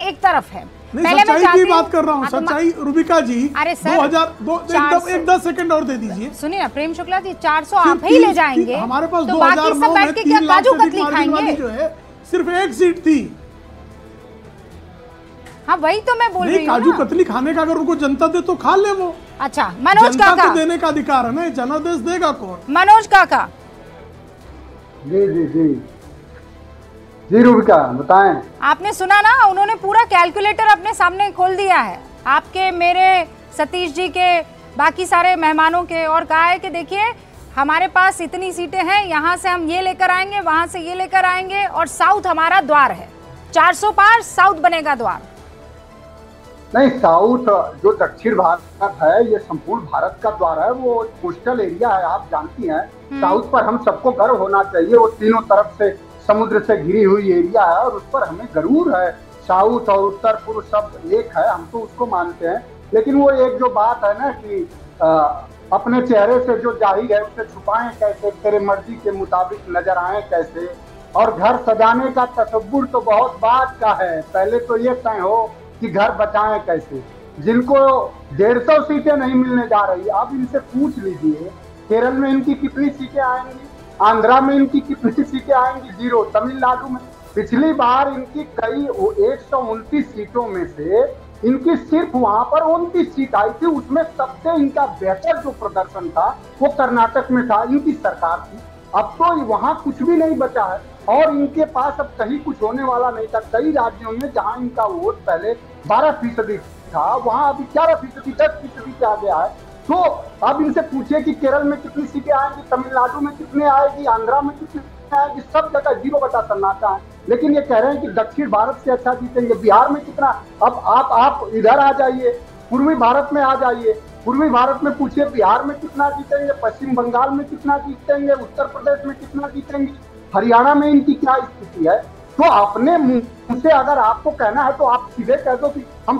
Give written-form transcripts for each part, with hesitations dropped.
एक तरफ है। नहीं, सच्चाई की बात कर रहा हूँ, सच्चाई रुबिका जी। अरे सर, 2002 एक 10 सेकंड और दे दीजिए। सुनिए ना प्रेम शुक्ला जी, 400 आप ही ले जाएंगे, हमारे पास तो बाकी सब बैठ के क्या काजू कतली खाएंगे? जो है सिर्फ एक सीट थी। हाँ वही तो मैं बोल रही हूँ। काजू कतली खाने का अगर उनको जनता दे तो खा ले वो। अच्छा मनोज काका, जनता को देने का अधिकार है ना, जनादेश देगा कौन? मनोज काका। जी जी जी जी रुबिका बताएं। आपने सुना ना, उन्होंने पूरा कैलकुलेटर अपने सामने खोल दिया है, आपके, मेरे, सतीश जी के, बाकी सारे मेहमानों के, और कहा है कि देखिए हमारे पास इतनी सीटें हैं, यहाँ से हम ये लेकर आएंगे, वहां से ये लेकर आएंगे, और साउथ हमारा द्वार है। 400 पार साउथ बनेगा द्वार। नहीं, साउथ जो दक्षिण भारत है ये संपूर्ण भारत का द्वार है, वो कोस्टल एरिया है, आप जानती हैं। साउथ पर हम सबको गर्व होना चाहिए, वो तीनों तरफ से समुद्र से घिरी हुई एरिया है और उस पर हमें जरूर है। साउथ और उत्तर पूर्व सब एक है, हम तो उसको मानते हैं। लेकिन वो एक जो बात है ना कि अपने चेहरे से जो जाहिर है उसे छुपाएं कैसे, तेरे मर्जी के मुताबिक नजर आए कैसे। और घर सजाने का तसव्वुर तो बहुत बात का है, पहले तो ये तय हो कि घर बचाएं कैसे। जिनको 150 सीटें नहीं मिलने जा रही, अब इनसे पूछ लीजिए केरल में इनकी कितनी सीटें आएंगी, आंध्रा में इनकी कितनी सीटें आएंगी? 0। तमिलनाडु में पिछली बार इनकी कई 129 सीटों में से इनकी सिर्फ वहां पर 29 सीट आई थी, उसमें सबसे इनका बेहतर जो प्रदर्शन था वो कर्नाटक में था, इनकी सरकार थी। अब तो वहां कुछ भी नहीं बचा है और इनके पास अब कहीं कुछ होने वाला नहीं था। कई राज्यों में जहां इनका वोट पहले 12% था, वहां अभी 11%, 10% से आ गया है। तो अब इनसे पूछिए कि केरल में कितनी सीटें आएंगी, तमिलनाडु में कितने आएगी, आंध्रा में कितनी आएगी, सब जगह 0 बटा सन्नाटा है। लेकिन ये कह रहे हैं कि दक्षिण भारत से अच्छा जीतेंगे, बिहार में कितना। अब आप इधर आ जाइए, पूर्वी भारत में आ जाइए, पूर्वी भारत में पूछिए बिहार में कितना जीतेंगे, पश्चिम बंगाल में कितना जीतेंगे, उत्तर प्रदेश में कितना जीतेंगे, हरियाणा में इनकी क्या स्थिति है। तो अपने मुंह से अगर आपको कहना है तो आप सीधे कह दो कि हम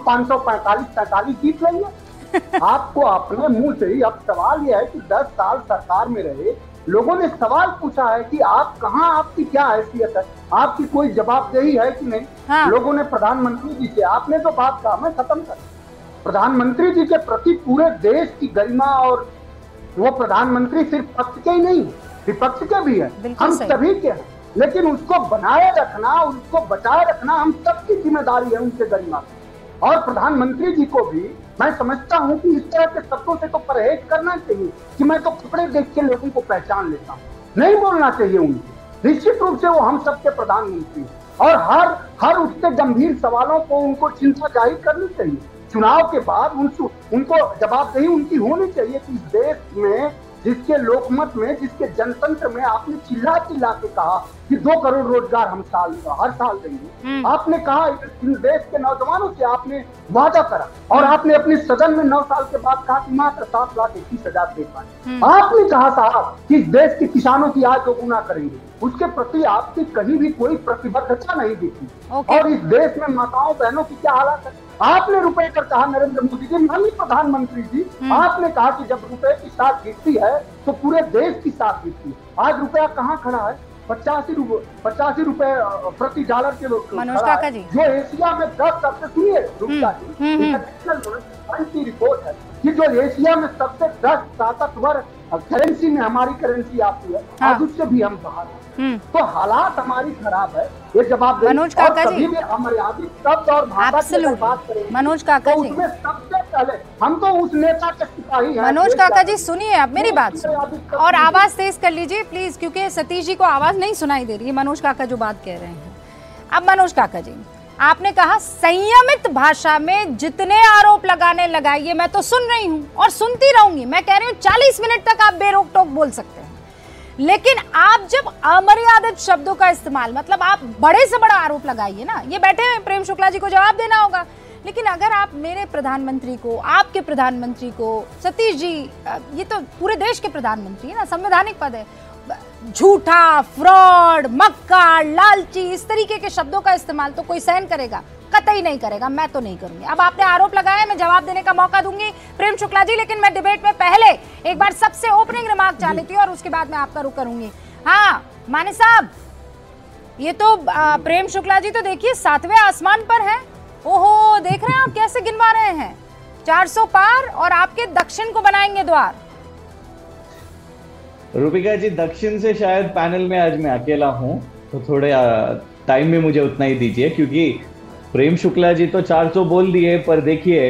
545-47 जीत लेंगे। आपको अपने मुंह से ही। अब सवाल यह है कि 10 साल सरकार में रहे लोगों ने सवाल पूछा है कि आप कहाँ, आपकी क्या हैसियत है, आपकी कोई जवाबदेही है कि नहीं। हाँ। लोगों ने प्रधानमंत्री जी से, आपने तो बात कहा, मैं खत्म कर, प्रधानमंत्री जी के प्रति पूरे देश की गरिमा, और वो प्रधानमंत्री सिर्फ पक्ष के ही नहीं विपक्ष के भी है, हम सभी के हैं। लेकिन उसको बनाए रखना, उसको बचाए रखना हम सबकी जिम्मेदारी है, उनके गरिमा की। और प्रधानमंत्री जी को भी मैं समझता हूं कि इस तरह के शब्दों से तो परहेज करना चाहिए कि मैं तो कपड़े देख के लोगों को पहचान लेता हूं, नहीं बोलना चाहिए उनको। निश्चित रूप से वो हम सबके प्रधानमंत्री और हर उठते गंभीर सवालों को उनको चिंता जाहिर करनी चाहिए। चुनाव के बाद उनको जवाबदेही उनकी होनी चाहिए कि इस देश में, जिसके लोकमत में, जिसके जनतंत्र में आपने चिल्ला चिल्ला के कहा कि 2 करोड़ रोजगार हम हर साल देंगे, आपने कहा इन देश के नौजवानों से आपने वादा करा, और आपने अपने सदन में 9 साल के बाद कहा कि मात्र 7,21,000 दे पाए। आपने कहा साहब कि इस देश के किसानों की आय 2 गुना करेंगे, उसके प्रति आपकी कहीं भी कोई प्रतिबद्धता नहीं दिखी। और इस देश में माताओं बहनों की क्या हालत है। आपने रुपए पर कहा, नरेंद्र मोदी जी, माननीय प्रधानमंत्री जी, आपने कहा कि जब रुपए की साख गिरती है तो पूरे देश की साख गिरती है। आज रुपया कहाँ खड़ा है? 85 रुपए प्रति डॉलर के लोग मनोज काका जी, जो एशिया में 10 सबसे, सुनिए रुपया की रिपोर्ट है कि जो एशिया में सबसे 10 ताकतवर करेंसी में हमारी करेंसी आती है, आज उससे भी हम बाहर हैं। तो हालात हमारी खराब है, ये जवाब मनोज काका जी, शब्द और भाषा की बात करें मनोज काका जी, उसमें सबसे पहले हम तो उस नेता के सिपाही हैं। मनोज काका जी सुनिए, आप मेरी बात और आवाज तेज कर लीजिए प्लीज, क्योंकि सतीश जी को आवाज नहीं सुनाई दे रही है मनोज काका जो बात कह रहे हैं। अब मनोज काका जी, आपने कहा संयमित भाषा में जितने आरोप लगाने लगाइए, मैं तो सुन रही हूं और सुनती रहूंगी। मैं कह रही हूं 40 मिनट तक आप बेरोक टोक बोल सकते हैं, लेकिन आप जब अमर्यादित शब्दों का इस्तेमाल, मतलब आप बड़े से बड़ा आरोप लगाइए ना। ये बैठे हैं प्रेम शुक्ला जी को जवाब देना होगा, लेकिन अगर आप मेरे प्रधानमंत्री को, आपके प्रधानमंत्री को, सतीश जी, ये तो पूरे देश के प्रधानमंत्री है ना, संवैधानिक पद है, झूठा, फ्रॉड, मक्कार, लालची, इस तरीके के शब्दों का इस्तेमाल तो कोई सहन करेगा? कतई नहीं करेगा, मैं तो नहीं करूंगी। अब आपने आरोप लगाया, मैं जवाब देने का मौका दूंगी प्रेम शुक्ला जी, लेकिन मैं डिबेट में पहले एक बार सबसे ओपनिंग रिमार्क चाह लेती हूँ और उसके बाद मैं आपका रुख करूंगी। हाँ माने साहब, ये तो प्रेम शुक्ला जी तो देखिए 7वें आसमान पर है, ओहो, देख रहे हैं आप कैसे गिनवा रहे हैं, 400 पार और आपके दक्षिण को बनाएंगे द्वार। रूपिका जी, दक्षिण से शायद पैनल में आज मैं अकेला हूं, तो थोड़े टाइम में मुझे उतना ही दीजिए, क्योंकि प्रेम शुक्ला जी तो 400 बोल दिए, पर देखिए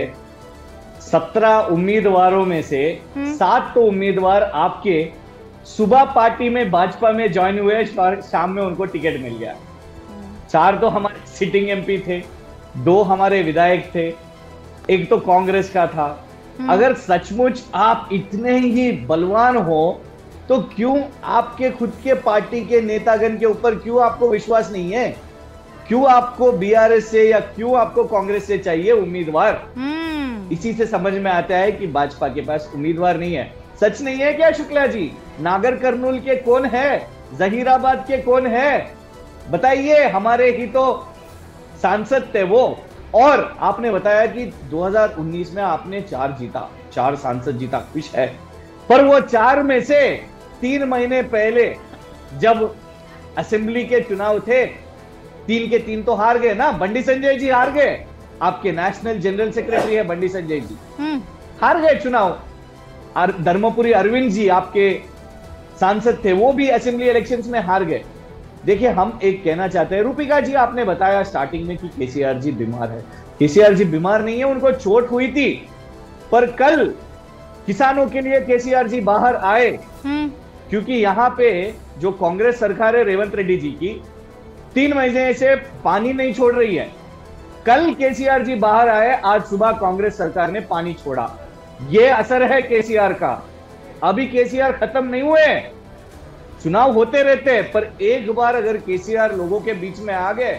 17 उम्मीदवारों में से 7 तो उम्मीदवार आपके सुबह पार्टी में भाजपा में ज्वाइन हुए, शाम में उनको टिकट मिल गया। 4 तो हमारे सिटिंग एमपी थे, 2 हमारे विधायक थे, 1 तो कांग्रेस का था। अगर सचमुच आप इतने ही बलवान हो तो क्यों आपके खुद के पार्टी के नेतागण के ऊपर क्यों आपको विश्वास नहीं है? क्यों आपको बीआरएस से या क्यों आपको कांग्रेस से चाहिए उम्मीदवार? इसी से समझ में आता है कि भाजपा के पास उम्मीदवार नहीं है। सच नहीं है क्या शुक्ला जी? नागर कर्नूल के कौन है, जहीराबाद के कौन है, बताइए। हमारे ही तो सांसद थे वो। और आपने बताया कि 2019 में आपने 4 सांसद जीता, खुश है। पर वो 4 में से 3 महीने पहले जब असेंबली के चुनाव थे, 3 के 3 तो हार गए ना। बंडी संजय जी हार गए, आपके नेशनल जनरल सेक्रेटरी है बंडी संजय जी, हार गए चुनाव। धर्मपुरी अरविंद जी आपके सांसद थे, वो भी असेंबली इलेक्शंस में हार गए। देखिए, हम एक कहना चाहते हैं, रूपिका जी आपने बताया स्टार्टिंग में कि केसीआर जी बीमार है। केसीआर जी बीमार नहीं है, उनको चोट हुई थी। पर कल किसानों के लिए केसीआर जी बाहर आए, क्योंकि यहाँ पे जो कांग्रेस सरकार है रेवंत रेड्डी जी की 3 महीने से पानी नहीं छोड़ रही है। कल केसीआर जी बाहर आए, आज सुबह कांग्रेस सरकार ने पानी छोड़ा। ये असर है केसीआर का। अभी केसीआर खत्म नहीं हुए, चुनाव होते रहते हैं, पर एक बार अगर केसीआर लोगों के बीच में आ गए,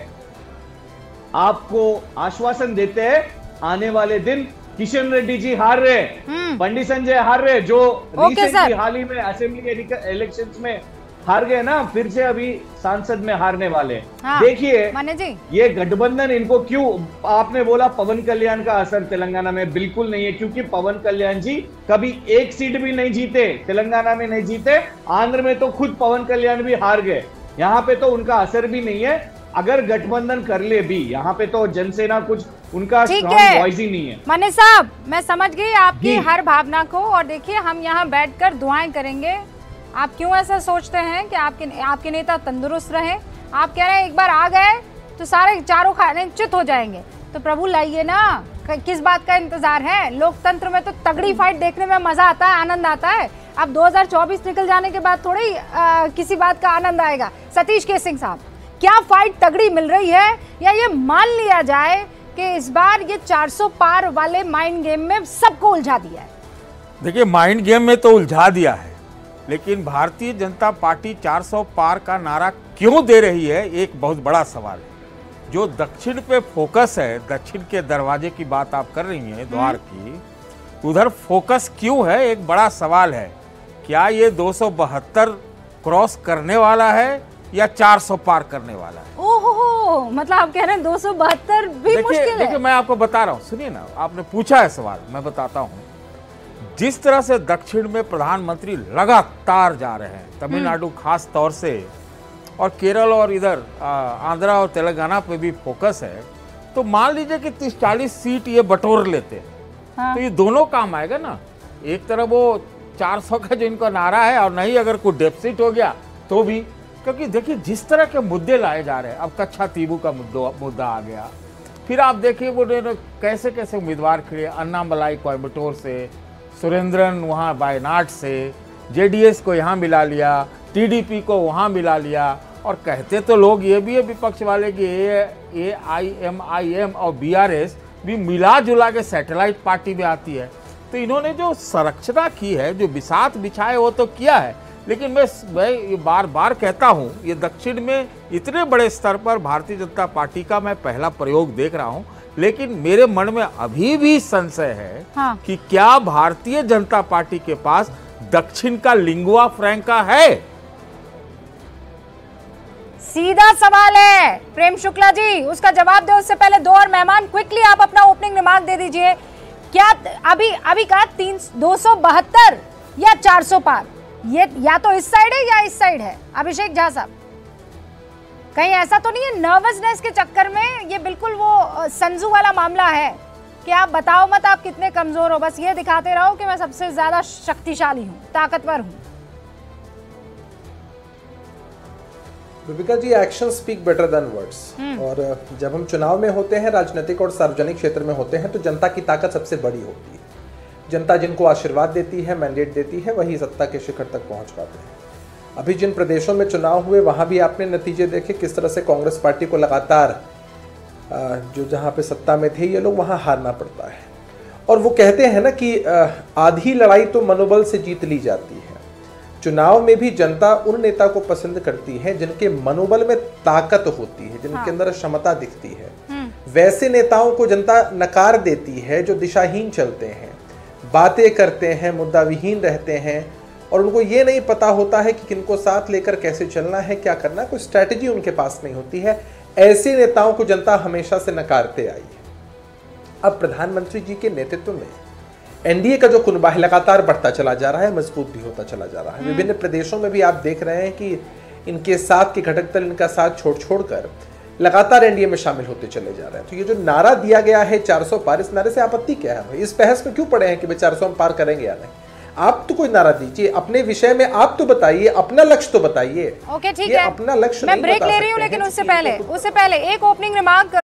आपको आश्वासन देते हैं आने वाले दिन किशन रेड्डी जी हार रहे, बंडी संजय हार रहे, जो रिसेंटली हाल ही में असेंबली इलेक्शंस में हार गए ना, फिर से अभी सांसद में हारने वाले। हाँ, देखिए ये गठबंधन इनको क्यों, आपने बोला पवन कल्याण का असर तेलंगाना में, बिल्कुल नहीं है, क्योंकि पवन कल्याण जी कभी 1 सीट भी नहीं जीते, तेलंगाना में नहीं जीते। आंध्र में तो खुद पवन कल्याण भी हार गए, यहाँ पे तो उनका असर भी नहीं है। अगर गठबंधन कर ले भी, यहाँ पे तो जनसेना कुछ उनका स्ट्रॉन्ग वॉइस ही नहीं है। मनीष साहब, मैं समझ गई आपकी हर भावना को, और देखिए हम यहाँ बैठकर दुआएं करेंगे। आप क्यों ऐसा सोचते हैं कि आपके नेता तंदुरुस्त रहे? आप कह रहे हैं एक बार आ गए तो सारे चारों खाने चित हो जाएंगे, तो प्रभु लाइए ना, किस बात का इंतजार है? लोकतंत्र में तो तगड़ी फाइट देखने में मजा आता है, आनंद आता है। अब 2024 निकल जाने के बाद थोड़ी किसी बात का आनंद आएगा। सतीश के सिंह साहब, क्या फाइट तगड़ी मिल रही है, या ये मान लिया जाए कि इस बार ये 400 पार वाले माइंड गेम में सबको उलझा दिया है? देखिए, माइंड गेम में तो उलझा दिया है, लेकिन भारतीय जनता पार्टी 400 पार का नारा क्यों दे रही है, एक बहुत बड़ा सवाल है। जो दक्षिण पे फोकस है, दक्षिण के दरवाजे की बात आप कर रही हैं, द्वार की, उधर फोकस क्यों है, एक बड़ा सवाल है। क्या ये 272 क्रॉस करने वाला है या 400 पार करने वाला है? ओहो, मतलब आप कह रहे हैं 272 भी मुश्किल है? देखिए, मैं आपको बता रहा हूँ, सुनिए ना, आपने पूछा है सवाल, मैं बताता हूँ। जिस तरह से दक्षिण में प्रधानमंत्री लगातार जा रहे हैं, तमिलनाडु खास तौर से, और केरल और इधर आंध्रा और तेलंगाना पे भी फोकस है, तो मान लीजिए कि 30-40 सीट ये बटोर लेते हैं। हाँ। तो ये दोनों काम आएगा ना। एक तरफ वो 400 का जो इनका नारा है, और नहीं अगर कोई डेफिसिट हो गया तो भी, क्योंकि देखिए जिस तरह के मुद्दे लाए जा रहे हैं, अब कच्छा तीबू का मुद्दा आ गया, फिर आप देखिए वो कैसे कैसे उम्मीदवार खड़े, अन्नामलाई कोयम्बटूर से, सुरेंद्रन वहाँ वायनाड से, जेडीएस को यहाँ मिला लिया, टीडीपी को वहाँ मिला लिया, और कहते तो लोग ये भी है विपक्ष वाले कि AIMIM और BRS भी मिला जुला के सैटेलाइट पार्टी में आती है। तो इन्होंने जो संरचना की है, जो बिसात बिछाए, वो तो किया है, लेकिन मैं ये बार बार कहता हूँ, ये दक्षिण में इतने बड़े स्तर पर भारतीय जनता पार्टी का मैं पहला प्रयोग देख रहा हूँ, लेकिन मेरे मन में अभी भी संशय है। हाँ। कि क्या भारतीय जनता पार्टी के पास दक्षिण का लिंगुआ फ्रैंका है? सीधा सवाल है प्रेम शुक्ला जी, उसका जवाब दे उससे पहले 2 और मेहमान क्विकली आप अपना ओपनिंग रिमार्क दे दीजिए। क्या अभी का 272 या 400 पार, ये या तो इस साइड है या इस साइड है? अभिषेक झा साहब। कहीं ऐसा तो नहीं है नर्वसनेस के चक्कर में ये बिल्कुल वो संजू वाला मामला है कि आप बताओ मत आप कितने कमजोर हो, बस ये दिखाते रहो कि मैं सबसे ज्यादा शक्तिशाली हूँ, ताकतवर हूँ। Deepika ji, action speak better than words. और जब हम चुनाव में होते हैं, राजनीतिक और सार्वजनिक क्षेत्र में होते हैं, तो जनता की ताकत सबसे बड़ी होती है। जनता जिनको आशीर्वाद देती है, मैंडेट देती है, वही सत्ता के शिखर तक पहुंच पाते हैं। अभी जिन प्रदेशों में चुनाव हुए वहां भी आपने नतीजे देखे किस तरह से कांग्रेस पार्टी को लगातार जो जहां पे सत्ता में थे ये लोग वहां हारना पड़ता है। और वो कहते हैं ना कि आधी लड़ाई तो मनोबल से जीत ली जाती है। चुनाव में भी जनता उन नेता को पसंद करती है जिनके मनोबल में ताकत होती है, जिनके अंदर क्षमता दिखती है। वैसे नेताओं को जनता नकार देती है जो दिशाहीन चलते हैं, बातें करते हैं, मुद्दा विहीन रहते हैं और उनको ये नहीं पता होता है कि किनको साथ लेकर कैसे चलना है, क्या करना है, कोई स्ट्रैटेजी उनके पास नहीं होती है। ऐसे नेताओं को जनता हमेशा से नकारते आई है। अब प्रधानमंत्री जी के नेतृत्व में एनडीए का जो कुनबा है लगातार बढ़ता चला जा रहा है, मजबूत भी होता चला जा रहा है। विभिन्न प्रदेशों में भी आप देख रहे हैं कि इनके साथ के घटक दल इनका साथ छोड़ छोड़कर लगातार एनडीए में शामिल होते चले जा रहे हैं। तो ये जो नारा दिया गया है 400 पार, इस नारे से आपत्ति क्या है भाई? इस बहस में क्यों पड़े हैं कि भाई 400 हम पार करेंगे या नहीं? आप तो कोई नारा दीजिए, अपने विषय में आप तो बताइए, अपना लक्ष्य तो बताइए। ओके, ठीक ये है, अपना लक्ष्य मैं ब्रेक ले रही हूँ, लेकिन उससे पहले एक ओपनिंग रिमार्क